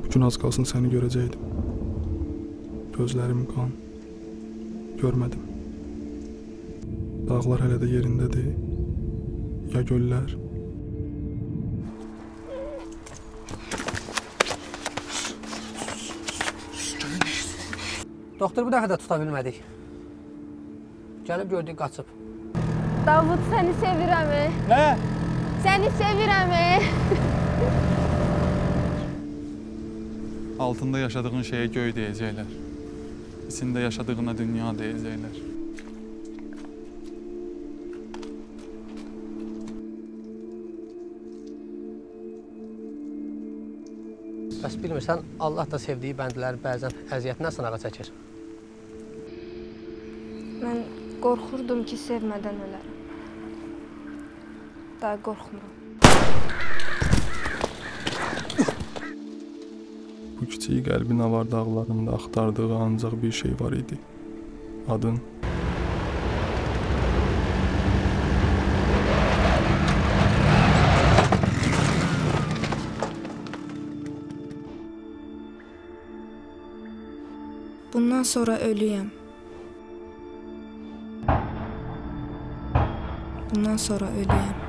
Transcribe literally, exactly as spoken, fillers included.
Bu gün az qalsın səni görəcəkdim. Gözlərim qan. Görmədim. Dağlar hələ də yerindədir. Ya göllər? Doktor bu dəfə də tuta bilmədik. Gəlib gördük, qaçıb. Davud, səni sevirəm. Nə? Səni sevirəm. Altında yaşadığın şeyə göy deyəcəklər. İçində yaşadığına dünya deyəcəklər. Bəs bilmirsən, Allah da sevdiyi bəndləri bəzən əziyyətindən sınağa çəkir. Mən qorxurdum ki, sevmədən ölərəm. Daha qorxmuram. Bu kiçik qəlbin avar dağlarında axtardığı ancaq bir şey var idi. Adın. Bundan sonra ölüyəm. Bundan sonra ölüyəm.